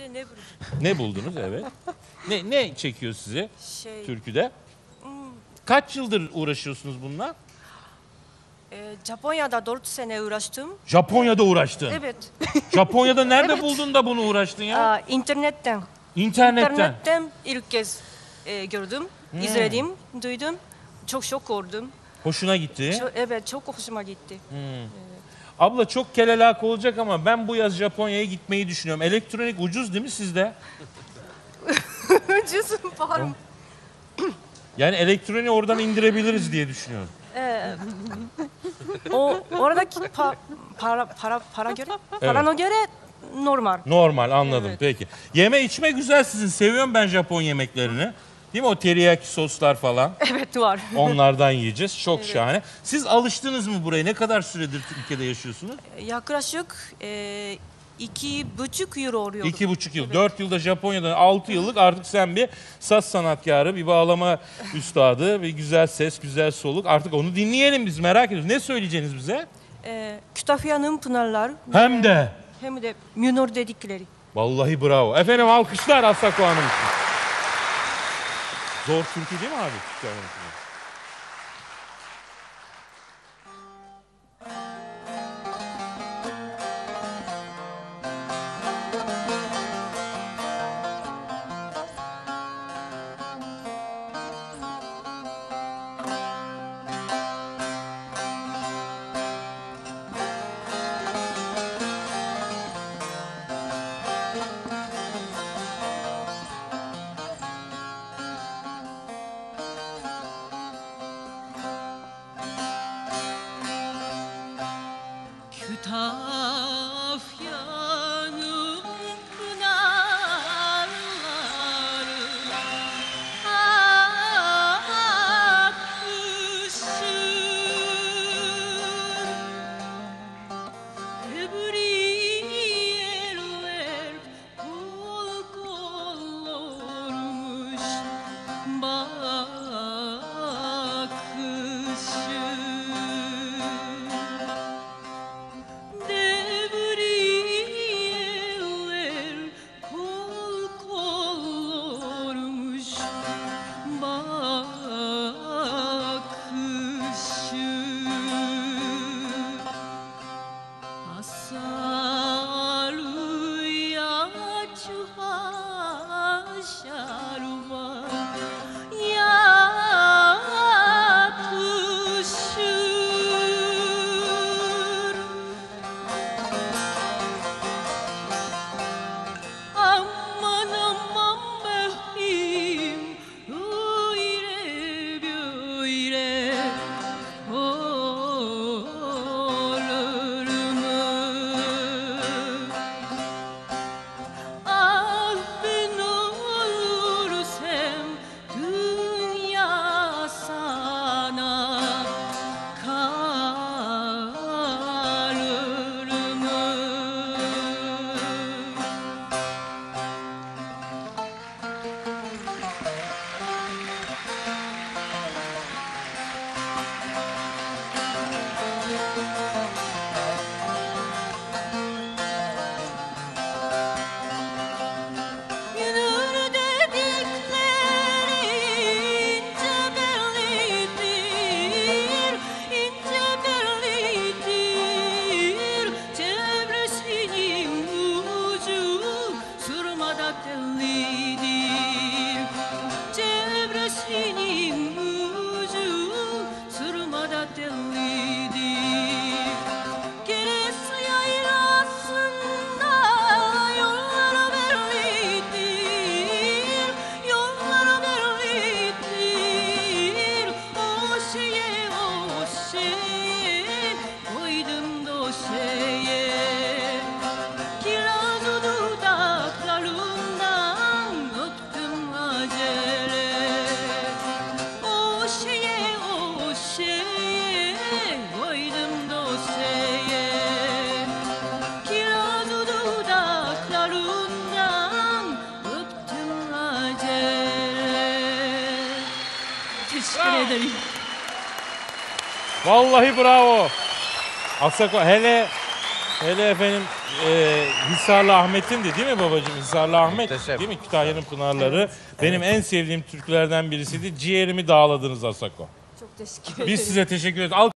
de ne buldum? Ne buldunuz evet. Ne çekiyor sizi türküde? Hmm, Kaç yıldır uğraşıyorsunuz bununla? Japonya'da 4 sene uğraştım. Japonya'da uğraştın. Evet. Japonya'da nerede Evet. buldun da bunu uğraştın ya? İnternetten. İnternetten. İnternetten ilk kez gördüm, izledim, duydum. Çok şok oldum. Hoşuna gitti. Evet, çok hoşuma gitti. Abla çok kelelak olacak ama ben bu yaz Japonya'ya gitmeyi düşünüyorum. Elektronik ucuz değil mi sizde? Ucuzum var mı? Yani elektroniği oradan indirebiliriz diye düşünüyorum. Oradaki para göre, parana göre normal. Normal anladım Evet. peki. Yeme içme güzel sizin. Seviyorum ben Japon yemeklerini. Değil mi o teriyaki soslar falan? Evet var. Onlardan yiyeceğiz. Çok şahane. Siz alıştınız mı buraya? Ne kadar süredir Türkiye'de yaşıyorsunuz? Yaklaşık 2,5 yıl oluyor. 2,5 yıl. Evet. 4 yılda Japonya'dan 6 yıllık artık sen bir saz sanatkarı, bir bağlama üstadı, bir güzel ses, güzel soluk. Artık onu dinleyelim biz merak ediyoruz. Ne söyleyeceksiniz bize? Kütahya'nın pınarlar. Hem de. Hem de minor dedikleri. Vallahi bravo. Efendim alkışlar Asako Hanım için. Zor türkü değil mi abi? Kütahya'nın pınarları akışır. Ebriyeler kol kolormuş bakışır. Devriyeler kol kolormuş bakışır. Asaluya çuhaşaruma yatışır. Aman aman behim öyle böyle olur mu? Ah ben olursam dünya sana kalır mı? Yürür dedikleri ince bellidir, ince bellidir. Çevresinin ucu sırmada tellidir. Çevresinin ucu sırmada tellidir. Gerisi yaylasında yollar bellidir, yollar bellidir. O şeye koydum doşeye. Kiraz dudaklarından öptüm acele. O şeye koydum dosyeye. Kiraz dudaklarından öptüm acele. Teşekkür ederim. Vallahi bravo. Asako hele Hele efendim Hisarlı Ahmet'indi değil mi babacığım? Hisarlı Ahmet Muhteşem. değil mi? Kütahya'nın Pınarları. Benim en sevdiğim türkülerden birisiydi. Ciğerimi dağladınız Asako. Çok teşekkür ederim. Biz size teşekkür ederiz.